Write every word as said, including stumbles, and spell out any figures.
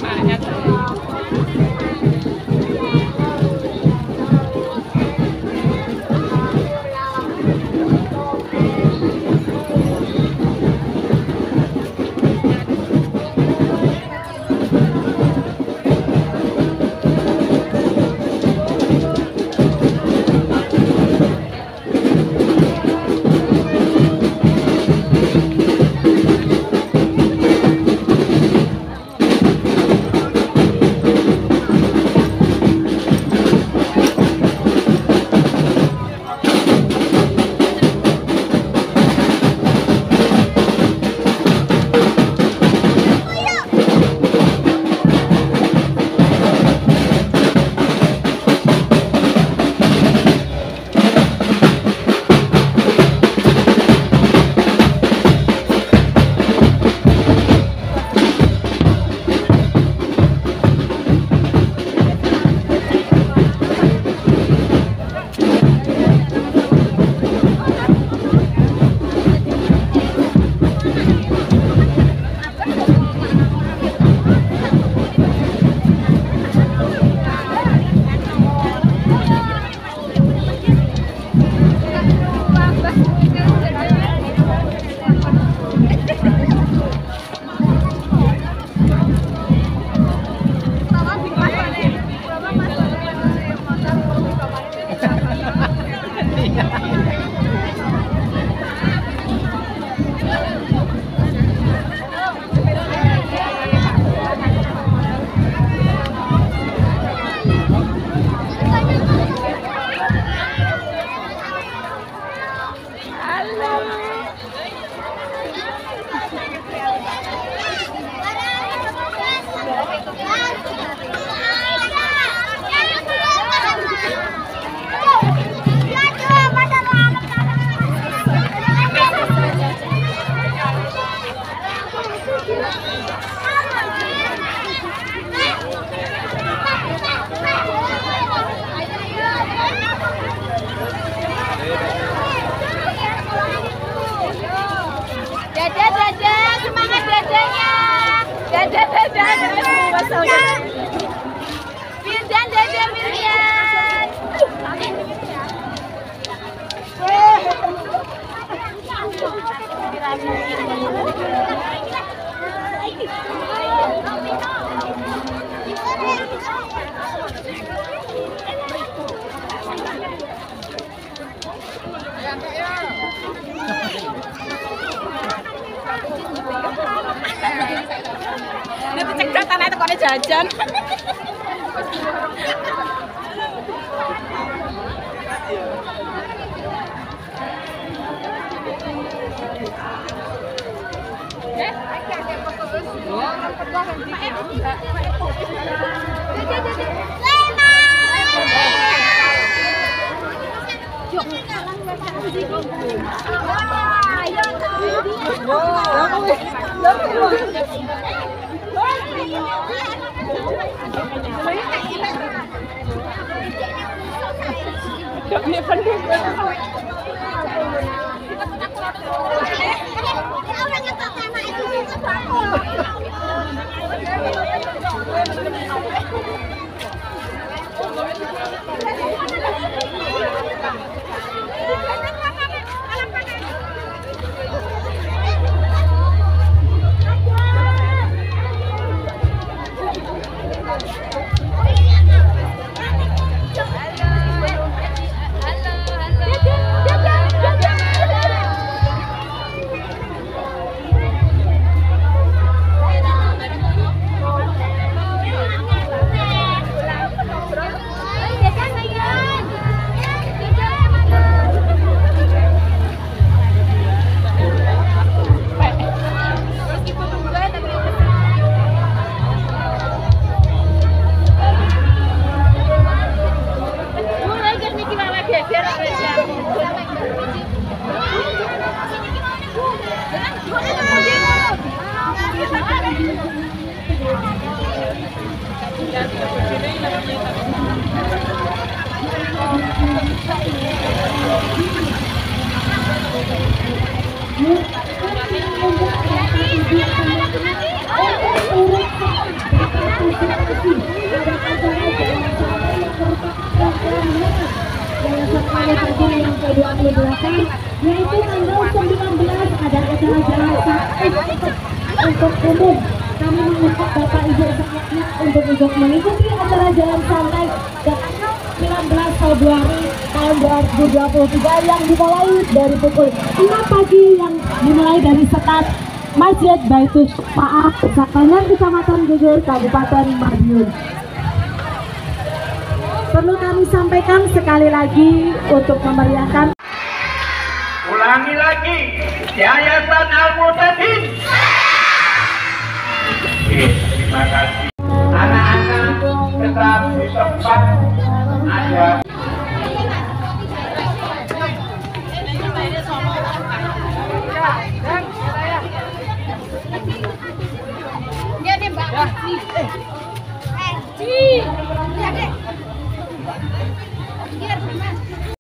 Maknya Dada, dada, semangat dadanya. Dada, dada, dada. Firdan, dada, Firdan. Nanti cekrat tanah itu kone jajan. Thank you. belakang, yaitu tanggal sembilan belas ada acara jalan santai untuk umum. Kami mengundang Bapak Ibu semuanya untuk untuk mengikuti acara jalan santai tanggal sembilan belas Februari tahun dua ribu dua puluh tiga yang dimulai dari pukul enam pagi, yang dimulai dari start Masjid Baitul Maaf Sakanyan, Kecamatan Gugur, Kabupaten Madiun. Perlu kami sampaikan sekali lagi untuk memeriahkan. Ulangi lagi, Yayasan Al-Muhtadin. Terima kasih. Anak-anak tetap di tempat ada. Dia dia Mbak. Eh. Eh, Ci. Lihat deh. Biar